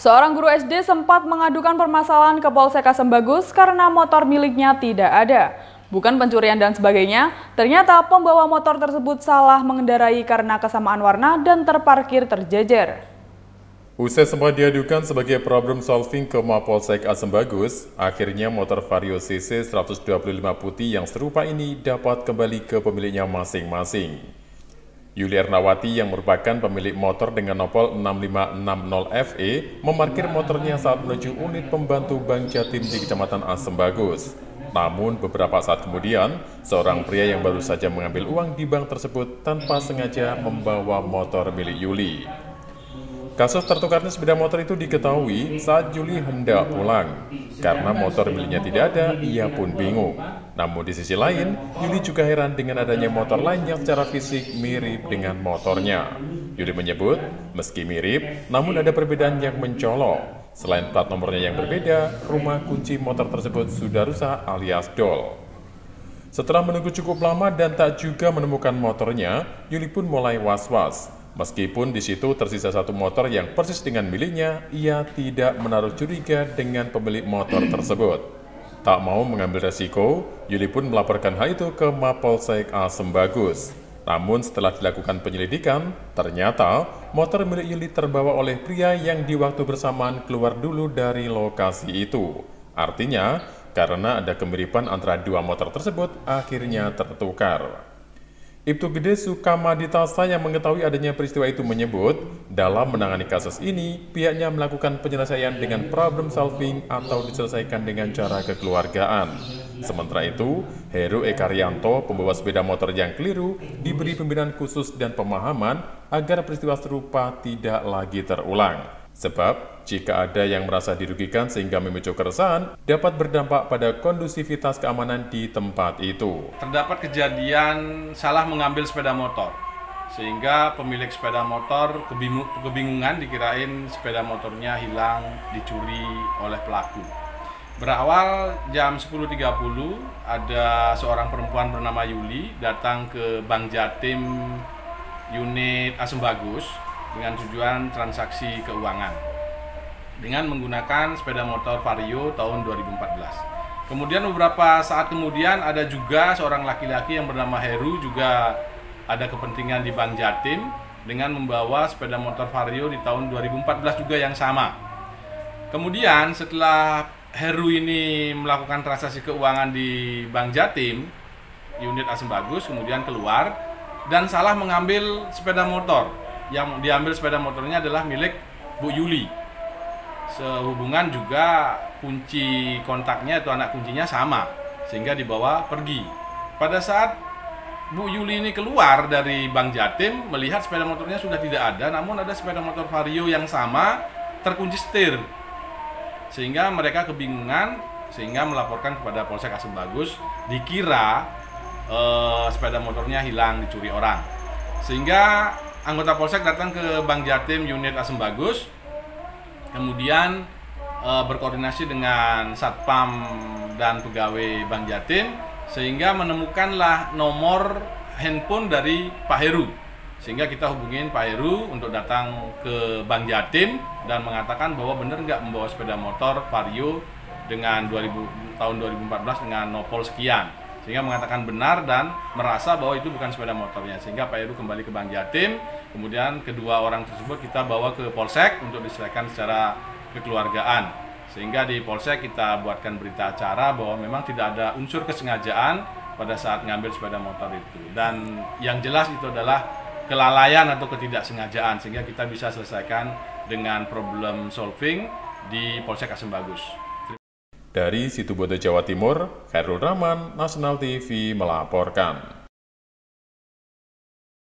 Seorang guru SD sempat mengadukan permasalahan ke Polsek Asembagus karena motor miliknya tidak ada. Bukan pencurian dan sebagainya, ternyata pembawa motor tersebut salah mengendarai karena kesamaan warna dan terparkir terjejer. Usai sempat diadukan sebagai problem solving ke Mapolsek Asembagus, akhirnya motor Vario CC 125 putih yang serupa ini dapat kembali ke pemiliknya masing-masing. Yuli Ernawati yang merupakan pemilik motor dengan nopol 6560FE memarkir motornya saat menuju unit pembantu Bank Jatim di Kecamatan Asembagus. Namun beberapa saat kemudian, seorang pria yang baru saja mengambil uang di bank tersebut tanpa sengaja membawa motor milik Yuli. Kasus tertukarnya sepeda motor itu diketahui saat Yuli hendak pulang. Karena motor miliknya tidak ada, ia pun bingung. Namun di sisi lain, Yuli juga heran dengan adanya motor lain yang secara fisik mirip dengan motornya. Yuli menyebut, meski mirip, namun ada perbedaan yang mencolok. Selain plat nomornya yang berbeda, rumah kunci motor tersebut sudah rusak alias dol. Setelah menunggu cukup lama dan tak juga menemukan motornya, Yuli pun mulai was-was. Meskipun di situ tersisa satu motor yang persis dengan miliknya, ia tidak menaruh curiga dengan pemilik motor tersebut. Tak mau mengambil resiko, Yuli pun melaporkan hal itu ke Mapolsek Asembagus. Namun setelah dilakukan penyelidikan, ternyata motor milik Yuli terbawa oleh pria yang di waktu bersamaan keluar dulu dari lokasi itu. Artinya, karena ada kemiripan antara dua motor tersebut, akhirnya tertukar. Ibtu Gede Sukamaditasa yang mengetahui adanya peristiwa itu menyebut, dalam menangani kasus ini, pihaknya melakukan penyelesaian dengan problem solving atau diselesaikan dengan cara kekeluargaan. Sementara itu, Heru Ekaryanto, pembawa sepeda motor yang keliru, diberi pembinaan khusus dan pemahaman agar peristiwa serupa tidak lagi terulang. Sebab, jika ada yang merasa dirugikan sehingga memicu keresahan, dapat berdampak pada kondusivitas keamanan di tempat itu. Terdapat kejadian salah mengambil sepeda motor, sehingga pemilik sepeda motor kebingungan dikirain sepeda motornya hilang, dicuri oleh pelaku. Berawal jam 10.30, ada seorang perempuan bernama Yuli datang ke Bank Jatim unit Asembagus dengan tujuan transaksi keuangan dengan menggunakan sepeda motor Vario tahun 2014. Kemudian beberapa saat kemudian ada juga seorang laki-laki yang bernama Heru juga ada kepentingan di Bank Jatim dengan membawa sepeda motor Vario di tahun 2014 juga yang sama. Kemudian setelah Heru ini melakukan transaksi keuangan di Bank Jatim unit Asembagus, kemudian keluar dan salah mengambil sepeda motor. Yang diambil sepeda motornya adalah milik Bu Yuli. Sehubungan juga kunci kontaknya atau anak kuncinya sama, sehingga dibawa pergi. Pada saat Bu Yuli ini keluar dari Bank Jatim, melihat sepeda motornya sudah tidak ada, namun ada sepeda motor Vario yang sama terkunci setir. Sehingga mereka kebingungan, sehingga melaporkan kepada Polsek Asembagus, dikira sepeda motornya hilang, dicuri orang. Sehingga anggota Polsek datang ke Bank Jatim unit Asembagus, kemudian berkoordinasi dengan Satpam dan pegawai Bank Jatim, sehingga menemukanlah nomor handphone dari Pak Heru. Sehingga kita hubungin Pak Heru untuk datang ke Bank Jatim dan mengatakan bahwa benar nggak membawa sepeda motor Vario dengan tahun 2014 dengan nopol sekian. Sehingga mengatakan benar dan merasa bahwa itu bukan sepeda motornya. Sehingga Pak Heru kembali ke Bank Jatim, kemudian kedua orang tersebut kita bawa ke Polsek untuk diselesaikan secara kekeluargaan. Sehingga di Polsek kita buatkan berita acara bahwa memang tidak ada unsur kesengajaan pada saat ngambil sepeda motor itu. Dan yang jelas itu adalah kelalaian atau ketidaksengajaan, sehingga kita bisa selesaikan dengan problem solving di Polsek Asembagus. Dari Situbondo, Jawa Timur, Khairul Rahman, Nasional TV melaporkan.